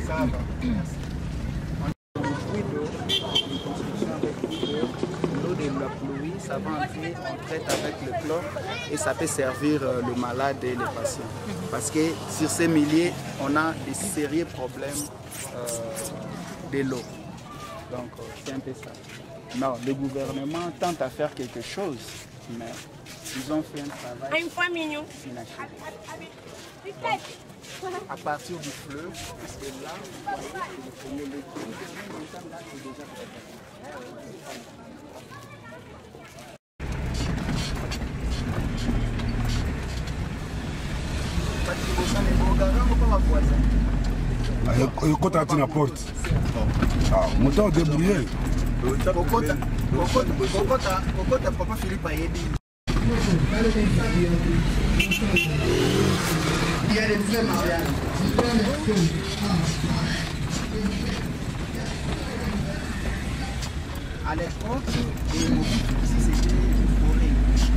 Ça va, merci. On a une construction avec l'eau de la pluie, ça va entrer, on traite avec le chlore et ça peut servir le malade et les patients. Parce que sur ces milliers, on a des sérieux problèmes de l'eau. Donc c'est un peu ça. Non, le gouvernement tente à faire quelque chose, mais ils ont fait un travail inachevé. À partir du fleuve, parce que là, le gouvernement est déjà Quand tu as la porte, mon temps débrouillé. Kokota papa Philippe Ayedi. Il y a des vrais mariages. À l'époque, si c'était forêt,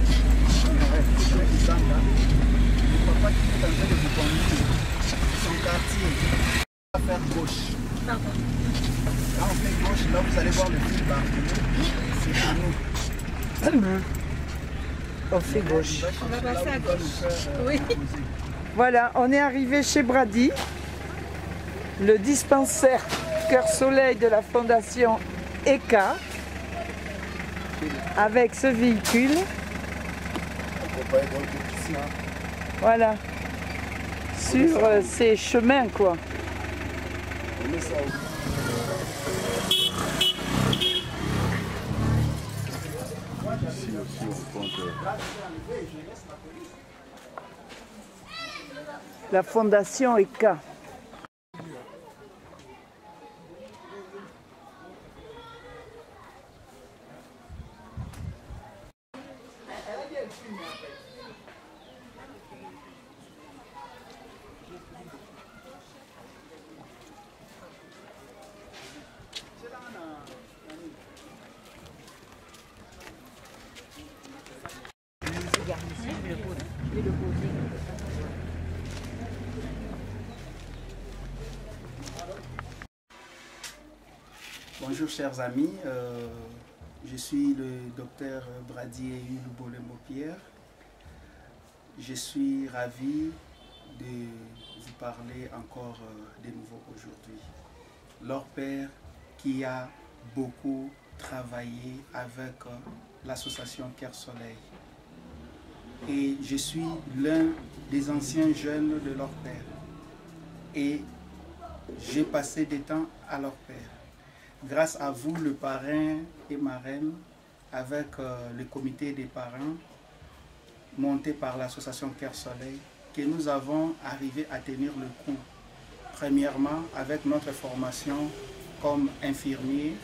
le papa qui est en train de vous conduire, son quartier, va faire gauche. Quand on fait gauche, là vous allez voir le fil c'est chez nous. On fait gauche. On va passer à gauche. Oui. Voilà, on est arrivé chez Brady, le dispensaire Cœur Soleil de la Fondation ECA, avec ce véhicule. Voilà, sur ces chemins quoi. La Fondation ECA. Bonjour chers amis, je suis le docteur Brady Lubolembo-Pierre. Je suis ravi de vous parler encore de nouveau aujourd'hui. Leur père qui a beaucoup travaillé avec l'association Cœur Soleil. Et je suis l'un des anciens jeunes de leur père. Et j'ai passé des temps à leur père. Grâce à vous, le parrain et marraine, avec le comité des parrains, monté par l'association Cœur Soleil, que nous avons arrivé à tenir le coup. Premièrement, avec notre formation comme infirmier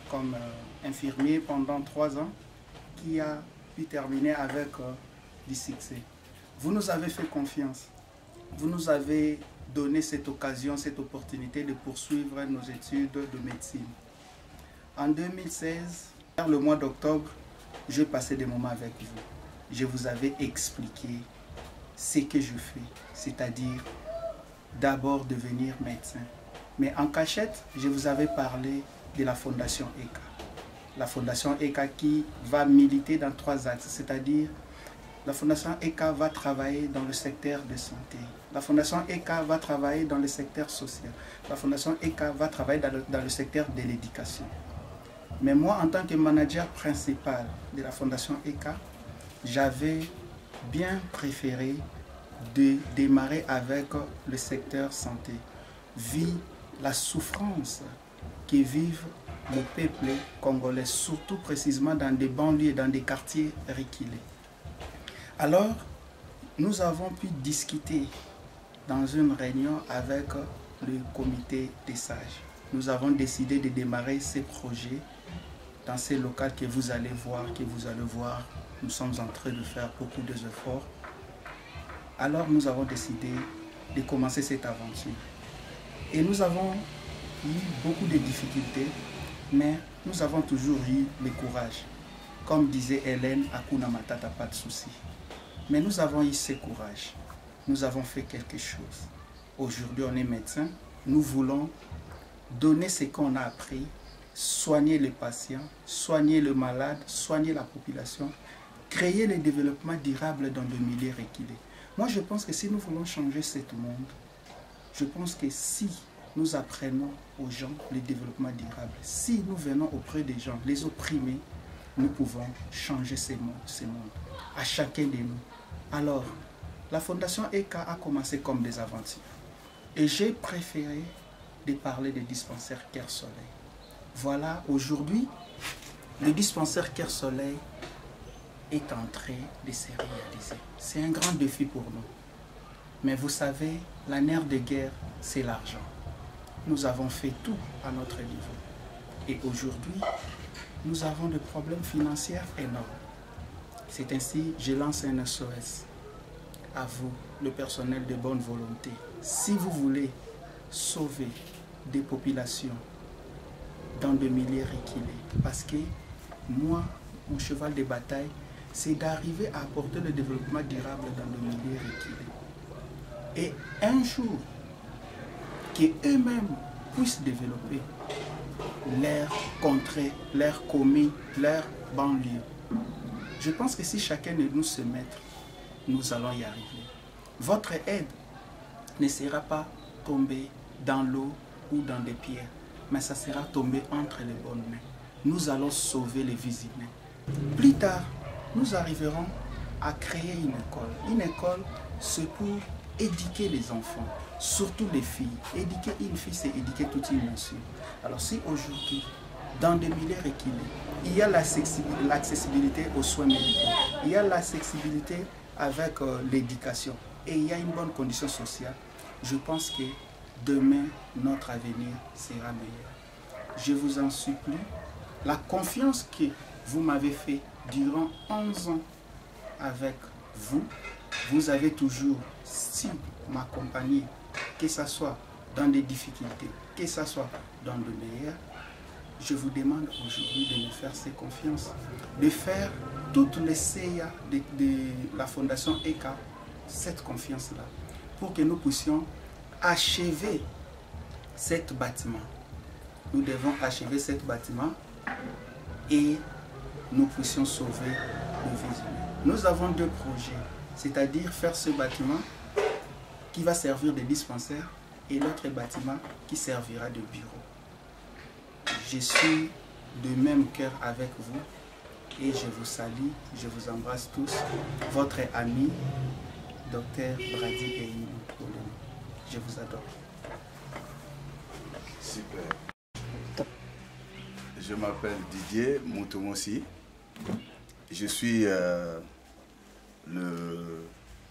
pendant 3 ans, qui a pu terminer avec du succès. Vous nous avez fait confiance. Vous nous avez donné cette occasion, cette opportunité de poursuivre nos études de médecine. En 2016, vers le mois d'octobre, je passais des moments avec vous. Je vous avais expliqué ce que je fais, c'est-à-dire d'abord devenir médecin. Mais en cachette, je vous avais parlé de la Fondation ECA. La Fondation ECA qui va militer dans 3 axes, c'est-à-dire la Fondation ECA va travailler dans le secteur de santé. La Fondation ECA va travailler dans le secteur social. La Fondation ECA va travailler dans le secteur de l'éducation. Mais moi, en tant que manager principal de la Fondation ECA, j'avais bien préféré de démarrer avec le secteur santé, vu la souffrance que vivent le peuple congolais, surtout précisément dans des banlieues, dans des quartiers reculés. Alors, nous avons pu discuter dans une réunion avec le comité des sages. Nous avons décidé de démarrer ces projets dans ces locales que vous allez voir, nous sommes en train de faire beaucoup d'efforts. Alors nous avons décidé de commencer cette aventure. Et nous avons eu beaucoup de difficultés, mais nous avons toujours eu le courage. Comme disait Hélène, Hakuna Matata, pas de souci. Mais nous avons eu ce courage. Nous avons fait quelque chose. Aujourd'hui, on est médecin. nous voulons donner ce qu'on a appris, soigner les patients, soigner le malade, soigner la population, créer le développement durable dans le milieu reculé. Moi, je pense que si nous voulons changer ce monde, je pense que si nous apprenons aux gens le développement durable, si nous venons auprès des gens, les opprimés, nous pouvons changer ce monde, à chacun de nous. Alors, la Fondation ECA a commencé comme des aventures. Et j'ai préféré de parler des dispensaires Cœur Soleil. Voilà, aujourd'hui, le dispensaire Cœur Soleil est en train de se réaliser. C'est un grand défi pour nous. Mais vous savez, la nerf de guerre, c'est l'argent. Nous avons fait tout à notre niveau. Et aujourd'hui, nous avons des problèmes financiers énormes. C'est ainsi, je lance un SOS à vous, le personnel de bonne volonté. Si vous voulez sauver des populations dans des milieux reculés, parce que moi, mon cheval de bataille, c'est d'arriver à apporter le développement durable dans le milieu reculé. Et un jour, qu'eux-mêmes puissent développer leur contrée, leur commune, leur banlieue. Je pense que si chacun de nous se met, nous allons y arriver. Votre aide ne sera pas tombée dans l'eau ou dans des pierres, mais ça sera tombé entre les bonnes mains. Nous allons sauver les vies humaines. Plus tard, nous arriverons à créer une école. Une école, c'est pour éduquer les enfants, surtout les filles. Éduquer une fille, c'est éduquer toute une nation. Alors si aujourd'hui, dans des milieux reculés, il y a l'accessibilité aux soins médicaux, il y a l'accessibilité avec l'éducation et il y a une bonne condition sociale, je pense que demain, notre avenir sera meilleur. Je vous en supplie, la confiance que vous m'avez fait durant 11 ans avec vous, vous avez toujours su m'accompagner, que ce soit dans des difficultés, que ce soit dans le meilleur. Je vous demande aujourd'hui de me faire ces confiances, de faire toutes les CIA de la Fondation ECA, cette confiance-là, pour que nous puissions achever cet bâtiment. Nous devons achever cet bâtiment et nous puissions sauver nos vies humaines. Nous avons deux projets, c'est-à-dire faire ce bâtiment qui va servir de dispensaire et l'autre bâtiment qui servira de bureau. Je suis de même cœur avec vous et je vous salue, je vous embrasse tous. Votre ami, Dr Brady Eyini. Je vous adore. Super. Je m'appelle Didier Moutoumossi. Je suis le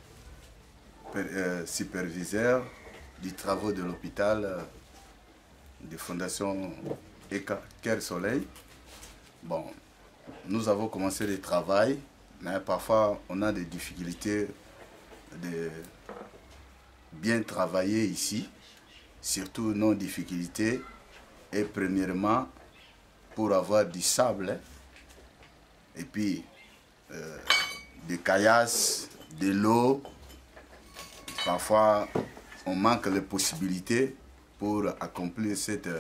superviseur des travaux de l'hôpital de Fondation ECA Cœur Soleil. Bon, nous avons commencé le travail, mais parfois on a des difficultés de bien travailler ici, surtout nos difficultés. Et premièrement, pour avoir du sable, et puis des caillasses, de l'eau, parfois on manque les possibilités pour accomplir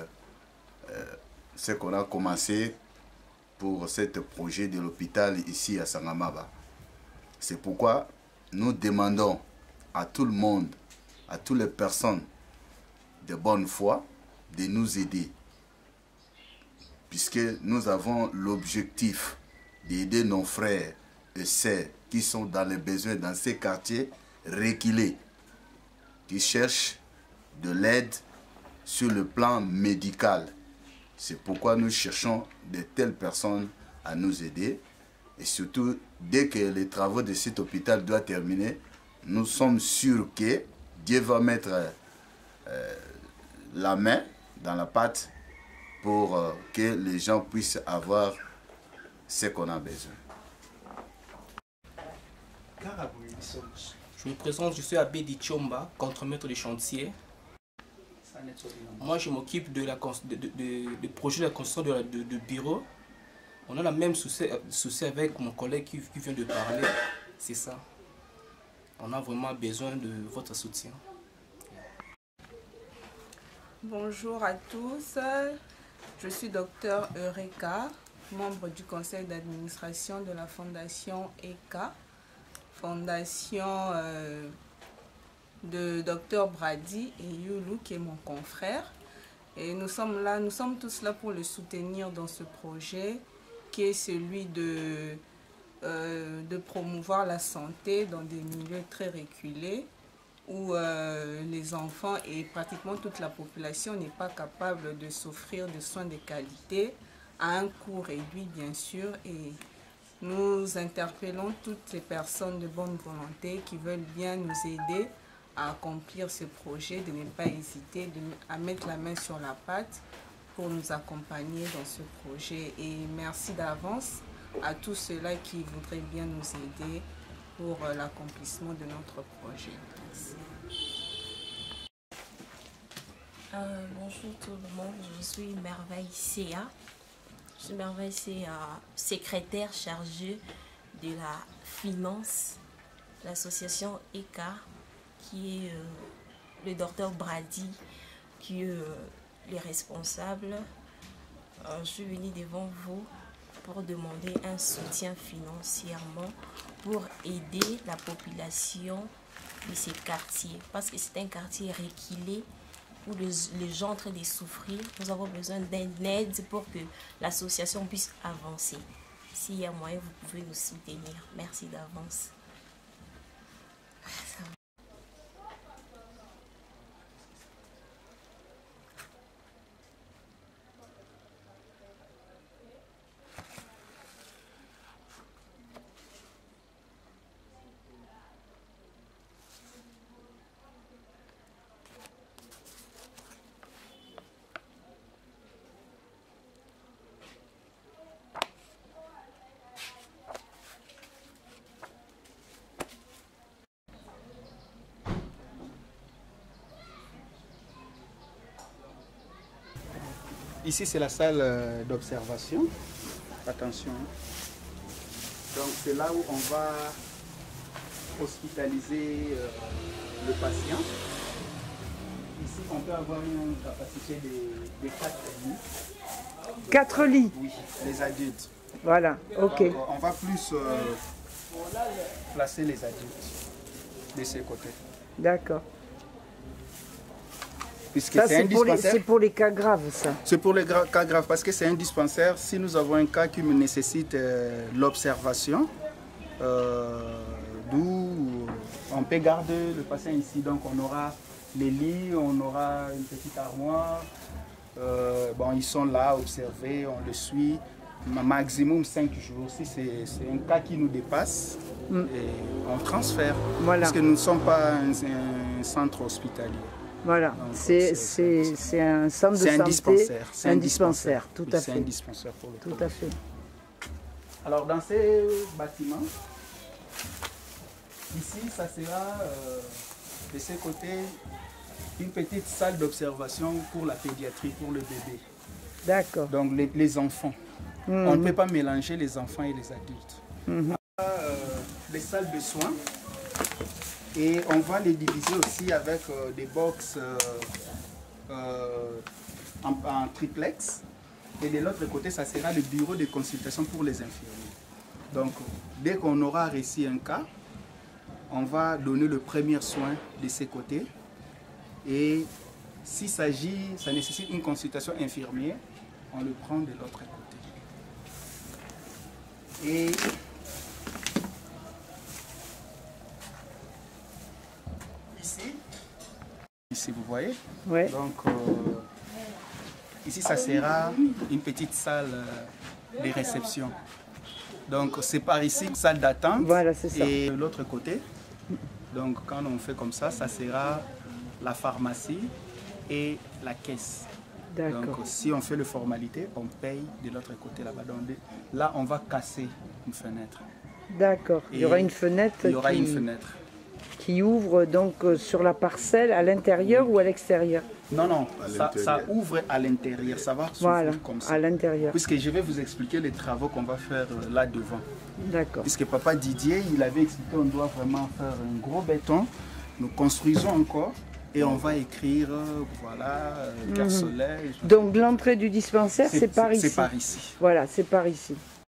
ce qu'on a commencé pour ce projet de l'hôpital ici à Sangamaba. C'est pourquoi nous demandons à tout le monde, à toutes les personnes de bonne foi, de nous aider. Puisque nous avons l'objectif d'aider nos frères et sœurs qui sont dans les besoins dans ces quartiers reculés, qui cherchent de l'aide sur le plan médical. C'est pourquoi nous cherchons de telles personnes à nous aider. Et surtout, dès que les travaux de cet hôpital doivent terminer, nous sommes sûrs que Dieu va mettre la main dans la pâte pour que les gens puissent avoir ce qu'on a besoin. Je me présente, je suis Abbé Dichomba, contremaître de chantier. Moi, je m'occupe de projet de la construction de bureaux. On a la même souci avec mon collègue qui vient de parler. C'est ça. On a vraiment besoin de votre soutien. Bonjour à tous, je suis Dr Eureka, membre du conseil d'administration de la fondation ECA, fondation de Dr Brady et Youlou qui est mon confrère. Et nous sommes tous là pour le soutenir dans ce projet qui est celui de promouvoir la santé dans des milieux très reculés où les enfants et pratiquement toute la population n'est pas capable de s'offrir de soins de qualité à un coût réduit bien sûr. Et nous interpellons toutes les personnes de bonne volonté qui veulent bien nous aider à accomplir ce projet, de ne pas hésiter à mettre la main sur la pâte pour nous accompagner dans ce projet. Et merci d'avance à tous ceux-là qui voudraient bien nous aider pour l'accomplissement de notre projet. Merci. Bonjour tout le monde, je suis Merveille Céa. Je suis Merveille Céa, secrétaire chargée de la finance de l'association ECA, qui est le docteur Brady, qui est les responsables. Je suis venue devant vous pour demander un soutien financièrement pour aider la population de ces quartiers, parce que c'est un quartier reculé où les gens en train de souffrir. Nous avons besoin d'aide pour que l'association puisse avancer. S'il y a moyen, vous pouvez nous soutenir. Merci d'avance. Ici, c'est la salle d'observation. Attention. Donc, c'est là où on va hospitaliser le patient. Ici, on peut avoir une capacité de 4 lits. 4 lits? Oui, les adultes. Voilà, ok. Donc, on va plus placer les adultes de ce côté. D'accord. Puisque Ça, c'est un dispensaire. c'est pour les cas graves, ça. C'est pour les cas graves parce que c'est un dispensaire. Si nous avons un cas qui nécessite l'observation, d'où on peut garder le patient ici. Donc on aura les lits, on aura une petite armoire. Bon, ils sont là, observés, on le suit. Maximum 5 jours. Si c'est un cas qui nous dépasse, et on transfère. Voilà. Parce que nous ne sommes pas un centre hospitalier. Voilà, c'est un centre de santé, c'est un dispensaire, tout à fait. C'est un dispensaire pour le tout à fait. Alors dans ces bâtiments, ici ça sera de ce côté une petite salle d'observation pour la pédiatrie, pour le bébé. D'accord. Donc les enfants. On ne peut pas mélanger les enfants et les adultes. Les salles de soins. Et on va les diviser aussi avec des box en triplex. Et de l'autre côté, ça sera le bureau de consultation pour les infirmiers. Donc, dès qu'on aura reçu un cas, on va donner le premier soin de ces côtés. Et s'il s'agit, ça nécessite une consultation infirmière, on le prend de l'autre côté. Et ici, vous voyez. Ouais. Donc, ici, ça sera une petite salle de réception. Donc, c'est par ici, salle d'attente. Voilà, c'est ça. Et de l'autre côté, donc quand on fait comme ça, ça sera la pharmacie et la caisse. Donc, si on fait les formalités, on paye de l'autre côté là-bas. Donc, là, on va casser une fenêtre. D'accord. Il y aura une fenêtre. Il y aura une fenêtre. Qui ouvre donc sur la parcelle à l'intérieur ou à l'extérieur? Non, non, ça ouvre à l'intérieur, ça va s'ouvrir comme ça. À l'intérieur. Puisque je vais vous expliquer les travaux qu'on va faire là devant. D'accord. Puisque papa Didier, il avait expliqué qu'on doit vraiment faire un gros béton. Nous construisons encore et on va écrire, voilà, Cœur Soleil. Donc l'entrée du dispensaire, c'est par ici. C'est par ici. Voilà, c'est par ici.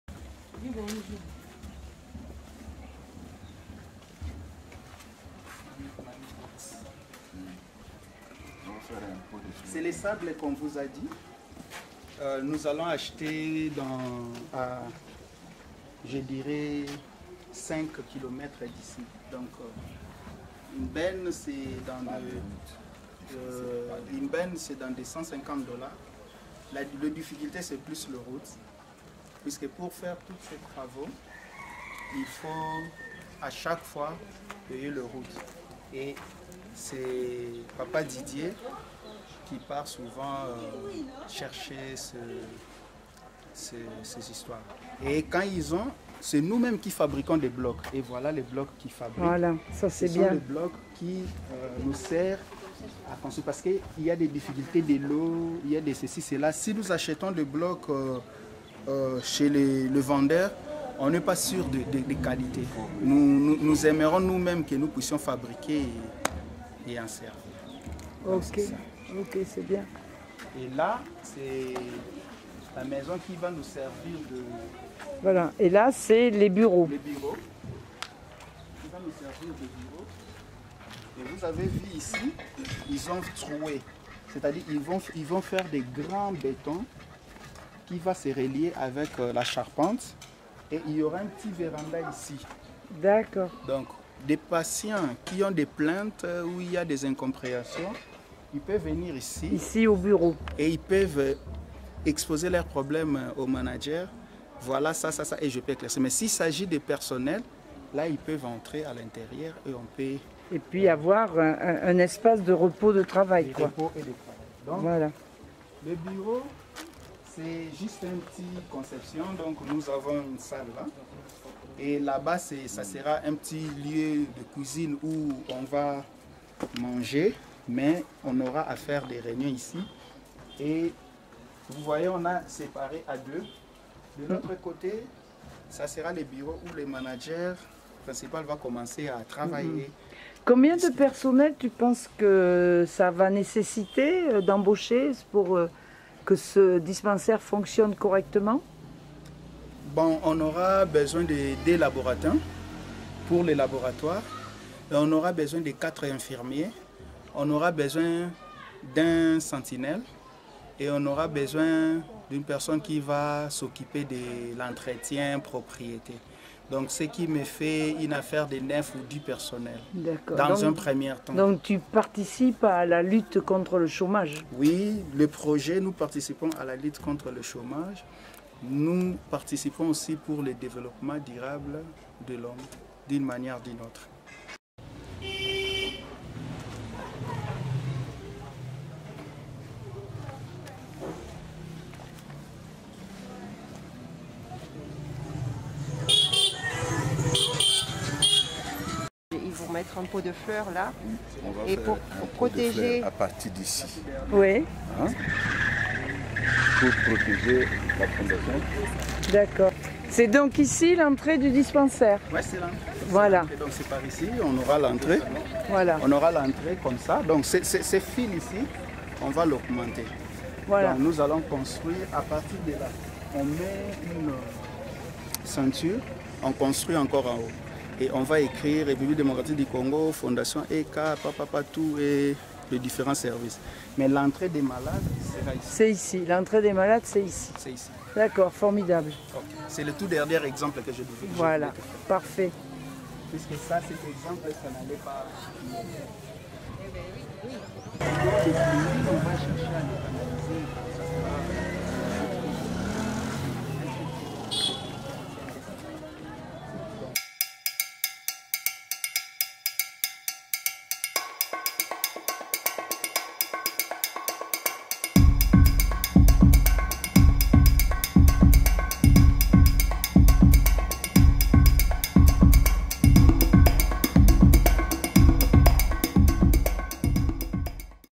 C'est les sables qu'on vous a dit. Nous allons acheter à, je dirais, 5 km d'ici. Donc, une benne, c'est dans des $150. La difficulté, c'est plus le route. Puisque pour faire tous ces travaux, il faut à chaque fois payer le route. Et c'est Papa Didier qui part souvent chercher ces histoires. Et quand ils ont, c'est nous-mêmes qui fabriquons des blocs. Et voilà les blocs qui fabriquent. Voilà, ça c'est bien. Ce sont les blocs qui nous servent à construire. Parce qu'il y a des difficultés de l'eau, il y a des ceci, cela. Si nous achetons des blocs chez le vendeur, on n'est pas sûr de qualité. Nous aimerons nous-mêmes que nous puissions fabriquer et en servir. Ok, ok, c'est bien. Et là, c'est la maison qui va nous servir de... Voilà, et là, c'est les bureaux. Les bureaux. Qui va nous servir de bureaux. Et vous avez vu ici, ils ont troué. C'est-à-dire ils vont faire des grands bétons qui va se relier avec la charpente. Et il y aura un petit véranda ici. D'accord. Donc, des patients qui ont des plaintes où il y a des incompréhensions, ils peuvent venir ici. Ici au bureau. Et ils peuvent exposer leurs problèmes au manager. Voilà ça, et je peux éclaircir. Mais s'il s'agit de personnel, là, ils peuvent entrer à l'intérieur et on peut... Et puis avoir un espace de repos de travail, quoi. Repos et de travail. Donc, voilà. Le bureau, c'est juste une petite conception. Donc, nous avons une salle là. Et là-bas, ça sera un petit lieu de cuisine où on va manger. Mais on aura à faire des réunions ici. Et vous voyez, on a séparé à deux. De l'autre côté, ça sera les bureaux où le manager principal va commencer à travailler. Combien de personnel tu penses que ça va nécessiter d'embaucher pour que ce dispensaire fonctionne correctement? Bon, on aura besoin des laboratoires pour les laboratoires. Et on aura besoin de 4 infirmiers. On aura besoin d'un sentinelle. Et on aura besoin d'une personne qui va s'occuper de l'entretien propriété. Donc, ce qui me fait une affaire de 9 ou 10 personnels dans un premier temps. Donc, tu participes à la lutte contre le chômage? Oui, le projet, nous participons à la lutte contre le chômage. Nous participons aussi pour le développement durable de l'homme, d'une manière ou d'une autre. Mettre un pot de fleurs là et pour protéger à partir d'ici. Oui. Hein? Pour protéger la fondation. D'accord. C'est donc ici l'entrée du dispensaire. Oui, c'est l'entrée. Voilà. Donc c'est par ici, on aura l'entrée. Voilà. On aura l'entrée comme ça. Donc ces fils ici, on va l'augmenter. Voilà. Donc, nous allons construire à partir de là. On met une ceinture, on construit encore en haut. Et on va écrire République démocratique du Congo, Fondation ECA, tout et les différents services. Mais l'entrée des malades sera ici. C'est ici. L'entrée des malades, c'est ici. C'est ici. D'accord, formidable. Okay. C'est le tout dernier exemple que je devais faire. Voilà, parfait. Puisque ça, cet exemple, ça n'allait pas. On va chercher à